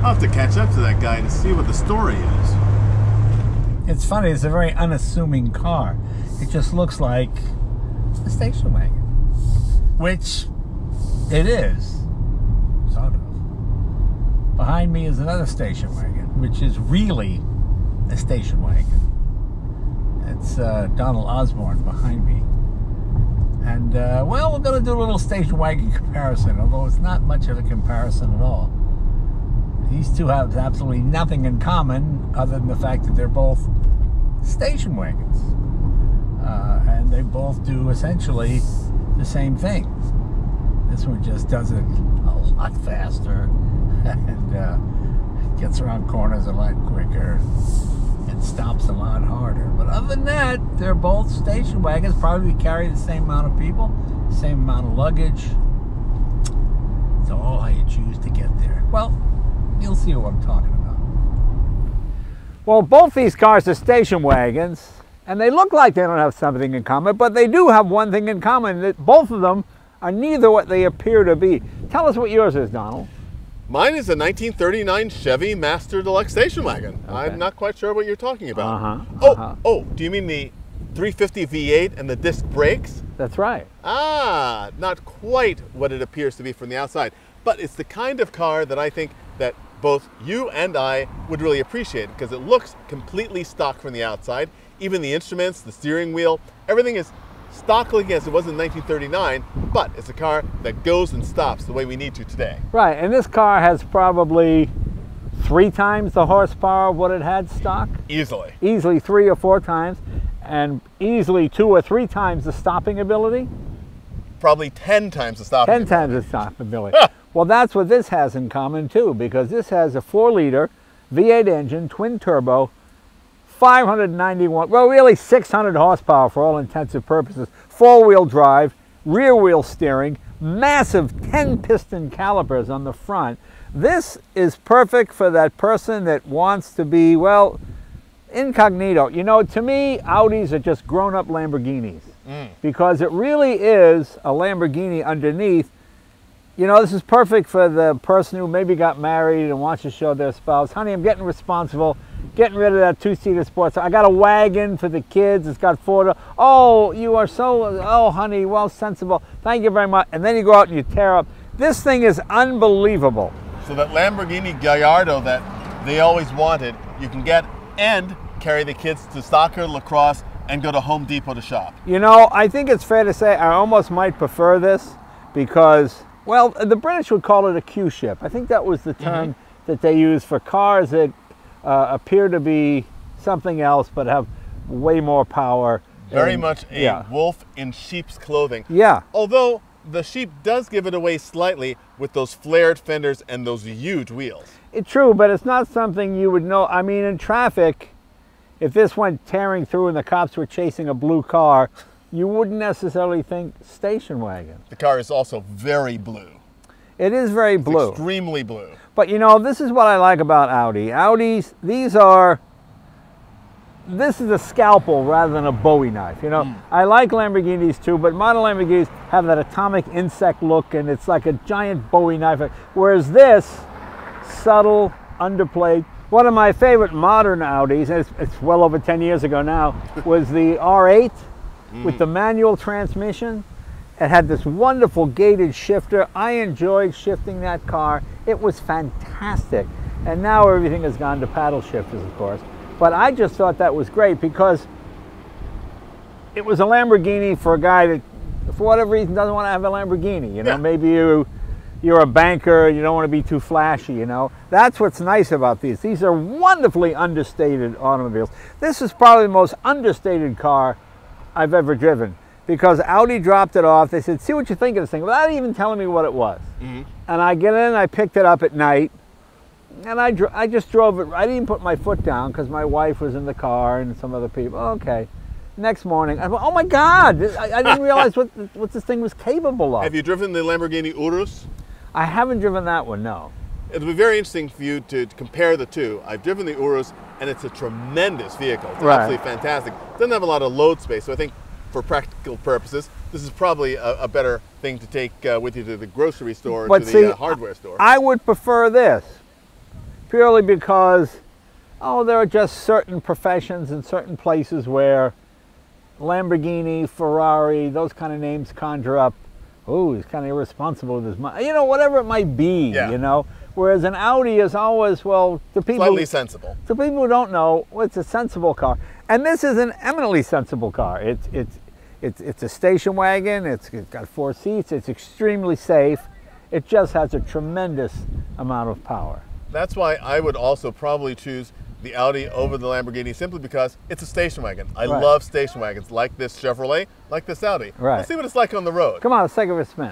I'll have to catch up to that guy to see what the story is. It's funny, it's a very unassuming car. It just looks like a station wagon, which it is, sort of. Behind me is another station wagon, which is really a station wagon. It's Donald Osborne behind me. And, well, we're going to do a little station wagon comparison, although it's not much of a comparison at all. These two have absolutely nothing in common other than the fact that they're both station wagons. And they both do essentially the same thing. This one just does it a lot faster and gets around corners a lot quicker and stops a lot harder. But other than that, they're both station wagons, probably carry the same amount of people, same amount of luggage. It's all how you choose to get there. Well, you'll see what I'm talking about. Well, both these cars are station wagons, and they look like they don't have something in common, but they do have one thing in common, that both of them are neither what they appear to be. Tell us what yours is, Donald. Mine is a 1939 Chevy Master Deluxe station wagon. Okay. I'm not quite sure what you're talking about. Oh, do you mean the 350 V8 and the disc brakes? That's right. Ah, not quite what it appears to be from the outside, but it's the kind of car that I think that both you and I would really appreciate, because it looks completely stock from the outside. Even the instruments, the steering wheel, everything is stock looking as it was in 1939, but it's a car that goes and stops the way we need to today. Right, and this car has probably 3 times the horsepower of what it had stock? Easily. Easily 3 or 4 times, and easily 2 or 3 times the stopping ability? Probably 10 times the stopping ability. 10 times the stopping ability. Well, that's what this has in common too, because this has a 4-liter V8 engine, twin turbo, 591, well really 600 horsepower for all intents purposes, 4-wheel drive, rear wheel steering, massive 10-piston calipers on the front. This is perfect for that person that wants to be, well, incognito. You know, to me, Audis are just grown-up Lamborghinis, because it really is a Lamborghini underneath. You know, this is perfect for the person who maybe got married and wants to show their spouse, honey, I'm getting responsible, getting rid of that 2-seater sports. I got a wagon for the kids. It's got 4. Oh, you are so, oh, honey, well, sensible. Thank you very much. And then you go out and you tear up. This thing is unbelievable. So that Lamborghini Gallardo that they always wanted, you can get and carry the kids to soccer, lacrosse, and go to Home Depot to shop. You know, I think it's fair to say I almost might prefer this because, well, the British would call it a Q-ship. I think that was the term that they use for cars that appear to be something else but have way more power. Very much a wolf in sheep's clothing. Yeah. Although the sheep does give it away slightly with those flared fenders and those huge wheels. It's true, but it's not something you would know. I mean, in traffic, if this went tearing through and the cops were chasing a blue car, you wouldn't necessarily think station wagon. The car is also very blue. It is very blue. It's extremely blue. But you know, this is what I like about Audi. Audis, this is a scalpel rather than a Bowie knife. You know, I like Lamborghinis too, but modern Lamborghinis have that atomic insect look and it's like a giant Bowie knife. Whereas this, subtle, underplayed. One of my favorite modern Audis, and it's well over 10 years ago now, was the R8 with the manual transmission. It had this wonderful gated shifter. I enjoyed shifting that car. It was fantastic. And now everything has gone to paddle shifters, of course. But I just thought that was great because it was a Lamborghini for a guy that, for whatever reason, doesn't want to have a Lamborghini. You know, maybe you're a banker, you don't want to be too flashy, you know. That's what's nice about these. These are wonderfully understated automobiles. This is probably the most understated car I've ever driven, because Audi dropped it off. They said, see what you think of this thing, without even telling me what it was. And I get in, I picked it up at night, and I just drove it. I didn't put my foot down because my wife was in the car and some other people. Okay. Next morning, I thought, oh my God, I didn't realize what this thing was capable of. Have you driven the Lamborghini Urus? I haven't driven that one, no. It'll be very interesting for you to compare the two. I've driven the Urus, and it's a tremendous vehicle. It's absolutely fantastic. Doesn't have a lot of load space, so I think for practical purposes, this is probably a better thing to take with you to the grocery store or to the hardware store. I would prefer this. purely because, oh, there are just certain professions and certain places where Lamborghini, Ferrari, those kind of names conjure up, oh, he's kind of irresponsible with his money, you know, whatever it might be, you know. Whereas an Audi is always, well, to people, slightly sensible. To people who don't know, well, it's a sensible car, and this is an eminently sensible car. It's a station wagon. It's got 4 seats. It's extremely safe. It just has a tremendous amount of power. That's why I would also probably choose the Audi over the Lamborghini, simply because it's a station wagon. I love station wagons like this Chevrolet, like this Audi. Let's see what it's like on the road. Come on, let's take a spin.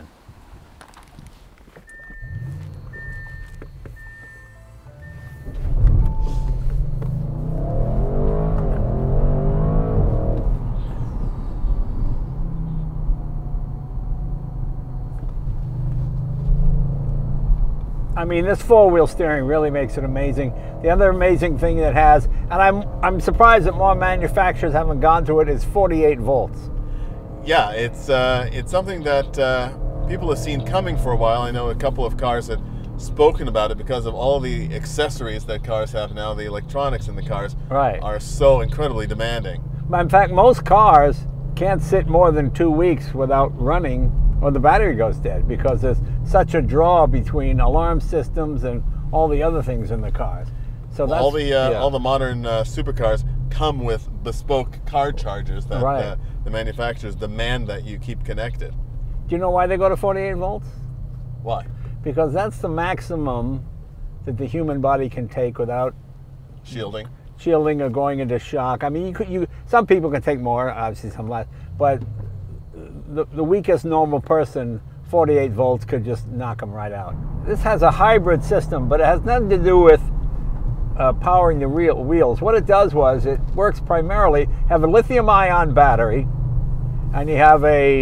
I mean, this 4-wheel steering really makes it amazing. The other amazing thing it has, and I'm surprised that more manufacturers haven't gone to it, is 48 volts. Yeah, it's something that people have seen coming for a while. I know a couple of cars have spoken about it because of all the accessories that cars have now. The electronics in the cars are so incredibly demanding. In fact, most cars can't sit more than 2 weeks without running, or the battery goes dead, because there's such a draw between alarm systems and all the other things in the cars. So that's, all the modern supercars come with bespoke car chargers that the manufacturers demand that you keep connected. Do you know why they go to 48 volts? Why? Because that's the maximum that the human body can take without shielding or going into shock. I mean, some people can take more, obviously some less, but the weakest normal person, 48 volts could just knock them right out. This has a hybrid system, but it has nothing to do with powering the wheels. What it does was, it works primarily, have a lithium-ion battery, and you have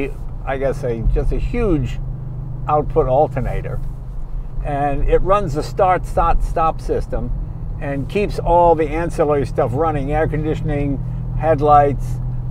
just a huge output alternator. And it runs the start, stop system and keeps all the ancillary stuff running, air conditioning, headlights,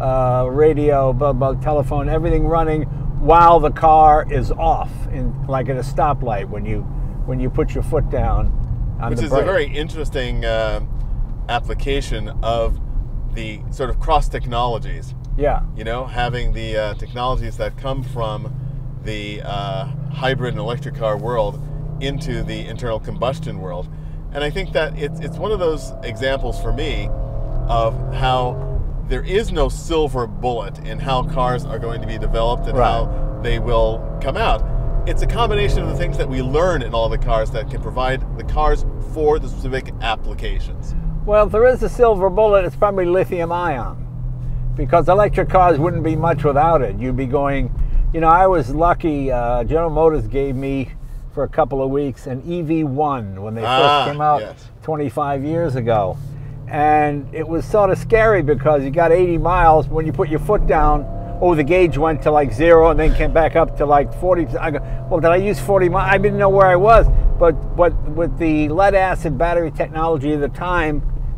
radio, telephone, everything running while the car is off, like at a stoplight when you put your foot down on the brake. Which is a very interesting application of the sort of cross technologies. Yeah. You know, having the technologies that come from the hybrid and electric car world into the internal combustion world. And I think that it's one of those examples for me of how there is no silver bullet in how cars are going to be developed and how they will come out. It's a combination of the things that we learn in all the cars that can provide the cars for the specific applications. Well, if there is a silver bullet, it's probably lithium-ion, because electric cars wouldn't be much without it. You'd be going, you know, I was lucky, General Motors gave me for a couple of weeks an EV1 when they first came out 25 years ago. And it was sort of scary because you got 80 miles, when you put your foot down, oh, the gauge went to like 0 and then came back up to like 40. I go, well, did I use 40 miles? I didn't know where I was. But with the lead acid battery technology at the time,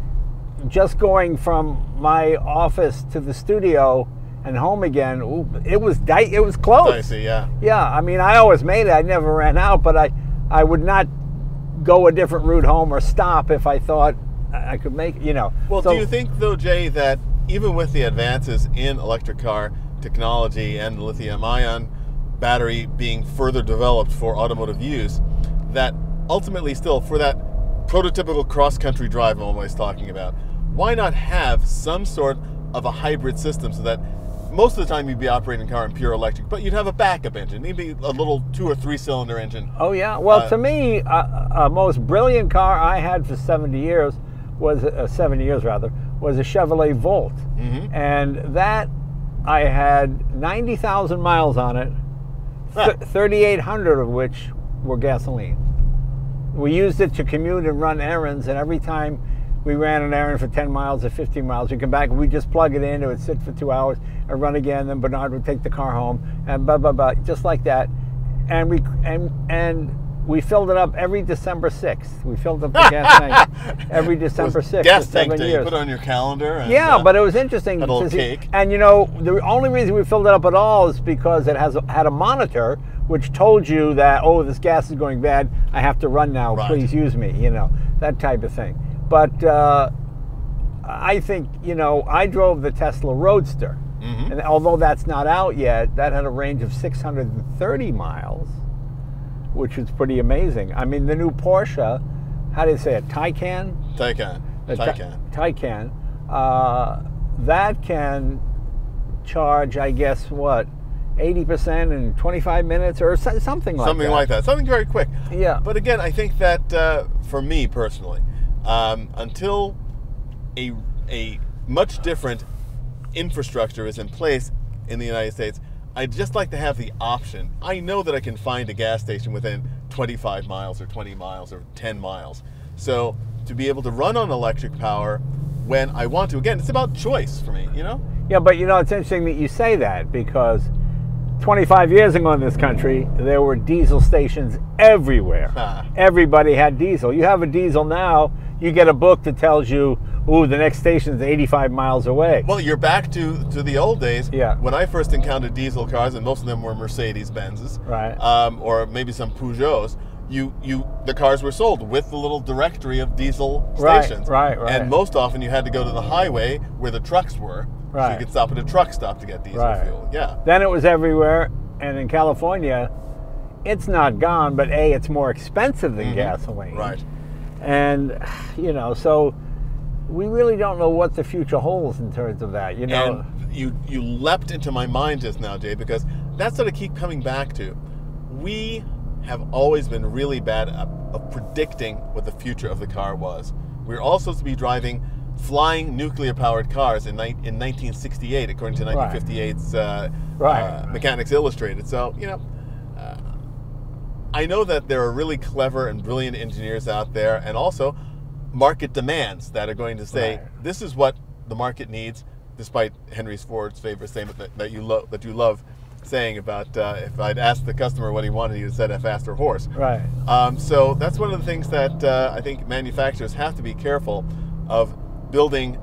just going from my office to the studio and home again, ooh, it was close. Dicey, yeah. Yeah, I mean, I always made it. I never ran out, but I would not go a different route home or stop if I thought I could make, you know. Well, do you think, though, Jay, that even with the advances in electric car technology and lithium-ion battery being further developed for automotive use, that ultimately still, for that prototypical cross-country drive I'm always talking about, why not have some sort of a hybrid system so that most of the time you'd be operating a car in pure electric, but you'd have a backup engine, maybe a little 2 or 3 cylinder engine? Oh yeah, well, to me, a most brilliant car I had for 70 years was a Chevrolet Volt. Mm-hmm. And that, I had 90,000 miles on it, 3,800 of which were gasoline. We used it to commute and run errands, and every time we ran an errand for 10 miles or 15 miles, we come back and we just plug it in, it would sit for 2 hours and run again, then Bernard would take the car home, and just like that. And we filled it up every December 6th. We filled up the gas tank every December 6th gas for tank 7 day. years. You put it on your calendar. And, yeah, but it was interesting. Had a little cake. And you know, the only reason we filled it up at all is because it had a monitor which told you that, oh, this gas is going bad, I have to run now, please use me, you know. that type of thing. But I think, I drove the Tesla Roadster. And although that's not out yet, that had a range of 630 miles, which is pretty amazing. I mean, the new Porsche, how do you say it, Taycan? Taycan. Taycan. That can charge, I guess, what, 80% in 25 minutes or something like that. Something like that. Something very quick. Yeah. But again, I think that for me personally, until a much different infrastructure is in place in the United States, I'd just like to have the option. I know that I can find a gas station within 25 miles or 20 miles or 10 miles. So to be able to run on electric power when I want to, again, it's about choice for me, Yeah, but it's interesting that you say that, because 25 years ago in this country, there were diesel stations everywhere. Everybody had diesel. You have a diesel now, you get a book that tells you, ooh, the next station is 85 miles away. Well, you're back to the old days. Yeah. When I first encountered diesel cars, and most of them were Mercedes-Benzes, right, or maybe some Peugeots, the cars were sold with the little directory of diesel stations. Right. And most often you had to go to the highway where the trucks were, so you could stop at a truck stop to get diesel fuel. Yeah. Then it was everywhere, and in California, it's not gone, but it's more expensive than gasoline. Right. And, so we really don't know what the future holds in terms of that, And you leapt into my mind just now, Jay, because that's what I keep coming back to. We have always been really bad at predicting what the future of the car was. We're all supposed to be driving flying nuclear-powered cars in 1968, according to 1958's Mechanics Illustrated. So, I know that there are really clever and brilliant engineers out there, and also market demands that are going to say, this is what the market needs, despite Henry Ford's favorite statement that you love saying about if I'd asked the customer what he wanted, he would have said a faster horse. Right. So that's one of the things that I think manufacturers have to be careful of, building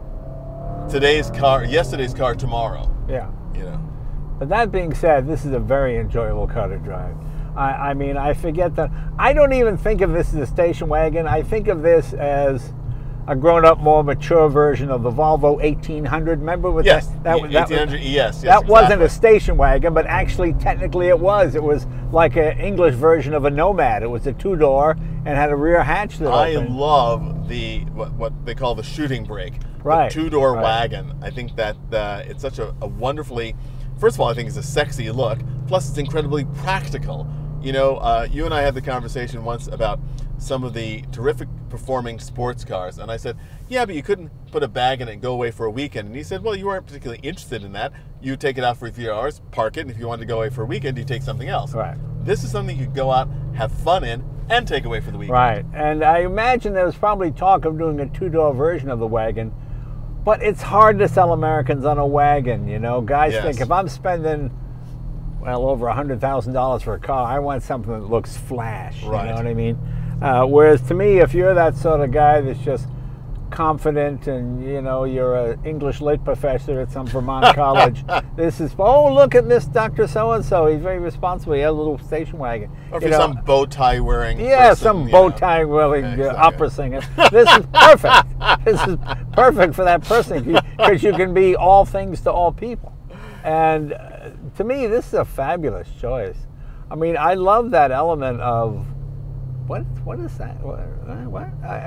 yesterday's car tomorrow. Yeah. But that being said, this is a very enjoyable car to drive. I mean, I forget that. I don't even think of this as a station wagon. I think of this as a grown-up, more mature version of the Volvo 1800. Remember with that 1800 ES? Yes, that wasn't a station wagon, but actually, technically, it was. It was like an English version of a Nomad. It was a two-door and had a rear hatch that opened. I love what they call the shooting brake. Right. The two-door wagon. I think that it's such a wonderfully. First of all, I think it's a sexy look. Plus, it's incredibly practical. You and I had the conversation once about some of the terrific performing sports cars, and I said, yeah, but you couldn't put a bag in it and go away for a weekend. And he said, well, you weren't particularly interested in that. You take it out for a few hours, park it, and if you wanted to go away for a weekend, you take something else. Right. This is something you could go out, have fun in, and take away for the weekend. Right. And I imagine there was probably talk of doing a two-door version of the wagon, but it's hard to sell Americans on a wagon, Guys think, if I'm spending over $100,000 for a car, I want something that looks flash. Right. You know what I mean? Whereas to me, if you're that sort of guy that's just confident and you're an English lit professor at some Vermont college, this is, look at Miss Dr. So-and-so, he's very responsible, he has a little station wagon. Or if you're some bow tie wearing person, some bow tie wearing opera singer. This is perfect. This is perfect for that person, because you can be all things to all people. And to me, this is a fabulous choice. I mean, I love that element of, what is that? What?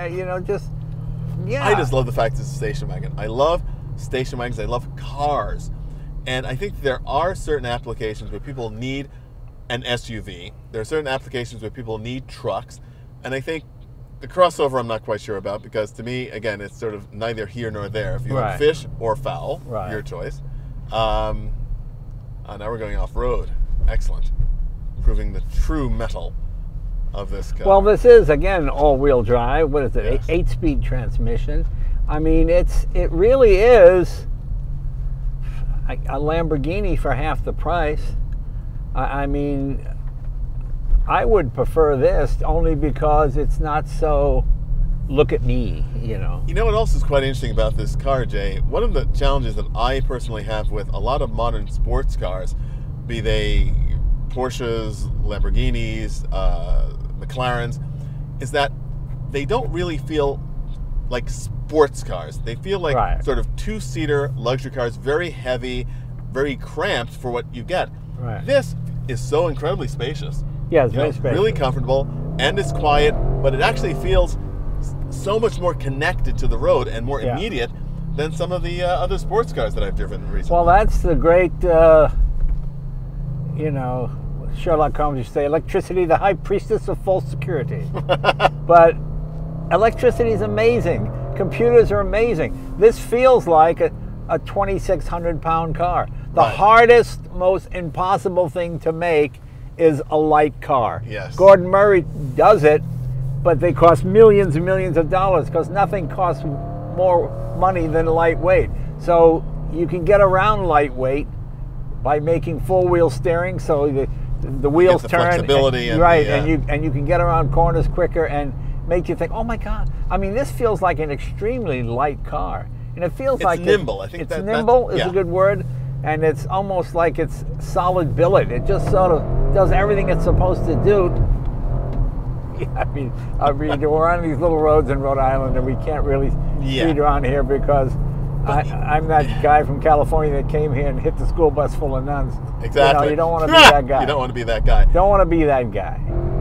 I just love the fact it's a station wagon. I love station wagons. I love cars. And I think there are certain applications where people need an SUV. There are certain applications where people need trucks. And I think the crossover I'm not quite sure about, because to me, again, it's sort of neither here nor there. If you want fish or fowl, your choice. Now we're going off-road. Excellent. Proving the true metal of this car. Well, this is, again, all-wheel drive. What is it? Yes. 8-speed transmission. I mean, it really is a Lamborghini for half the price. I mean, I would prefer this only because it's not so look at me, You know what else is quite interesting about this car, Jay? One of the challenges that I personally have with a lot of modern sports cars, be they Porsches, Lamborghinis, McLarens, is that they don't really feel like sports cars. They feel like sort of two-seater luxury cars, very heavy, very cramped for what you get. Right. This is so incredibly spacious. Yeah, it's very spacious. Really comfortable, and it's quiet, but it actually feels so much more connected to the road and more immediate than some of the other sports cars that I've driven recently. Well, that's the great, you know, Sherlock Holmes used to say, electricity, the high priestess of false security. But electricity is amazing. Computers are amazing. This feels like a 2,600-pound car. The hardest, most impossible thing to make is a light car. Yes. Gordon Murray does it, but they cost millions and millions of dollars because nothing costs more money than lightweight. So you can get around lightweight by making four-wheel steering, so the wheels turn. Flexibility and you can get around corners quicker and make you think, oh my God! I mean, this feels like an extremely light car, and it feels like nimble. I think it's nimble is a good word, and it's almost like it's solid billet. It just sort of does everything it's supposed to do. I mean, we're on these little roads in Rhode Island, and we can't really speed around here because I'm that guy from California that came here and hit the school bus full of nuns. Exactly. You don't want to be that guy. You don't want to be that guy. Don't want to be that guy.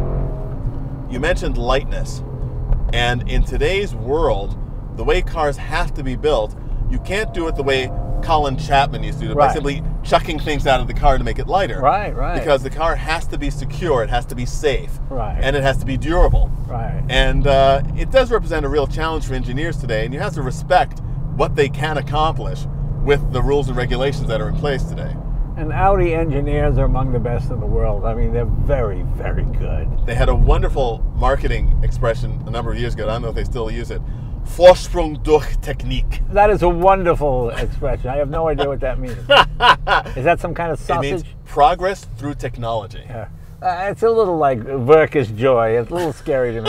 You mentioned lightness, and in today's world, the way cars have to be built, you can't do it the way Colin Chapman used to do it by simply chucking things out of the car to make it lighter. Right. Because the car has to be secure, it has to be safe, and it has to be durable. Right. And it does represent a real challenge for engineers today, and you have to respect what they can accomplish with the rules and regulations that are in place today. And Audi engineers are among the best in the world. I mean, they're very, very good. They had a wonderful marketing expression a number of years ago. I don't know if they still use it. Vorsprung durch Technik. That is a wonderful expression. I have no idea what that means. Is that some kind of sausage? It means progress through technology. Yeah. It's a little like work is joy. It's a little scary to me.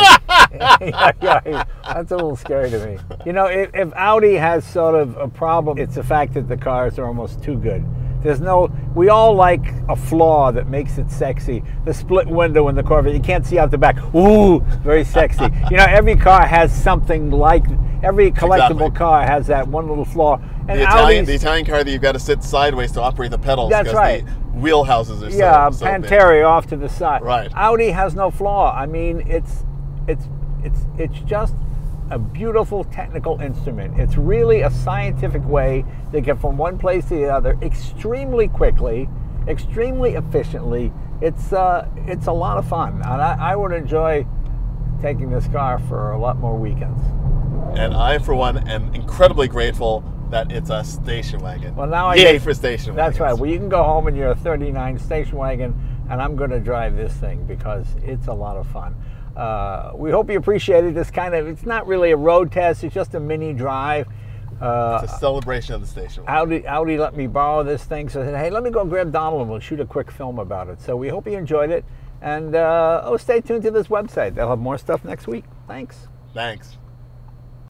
That's a little scary to me. You know, if Audi has sort of a problem, it's the fact that the cars are almost too good. We all like a flaw that makes it sexy. The split window in the Corvette, you can't see out the back. Ooh, very sexy. You know, every car has something like, every collectible car has that one little flaw. And the Italian car that you've got to sit sideways to operate the pedals. That's right. The wheelhouses are so Panteri off to the side. Right. Audi has no flaw. I mean, it's just a beautiful technical instrument. It's really a scientific way to get from one place to the other extremely quickly, extremely efficiently. It's a lot of fun, and I would enjoy taking this car for a lot more weekends. And I, for one, am incredibly grateful that it's a station wagon. Well, now Yay for station wagons. That's right. Well, you can go home in your 39 station wagon, and I'm going to drive this thing because it's a lot of fun. We hope you appreciated this it's not really a road test, it's just a mini drive. It's a celebration of the station wagon. Audi let me borrow this thing, so I said, hey, let me go grab Donald and we'll shoot a quick film about it. So we hope you enjoyed it, and stay tuned to this website. They'll have more stuff next week. Thanks. Thanks.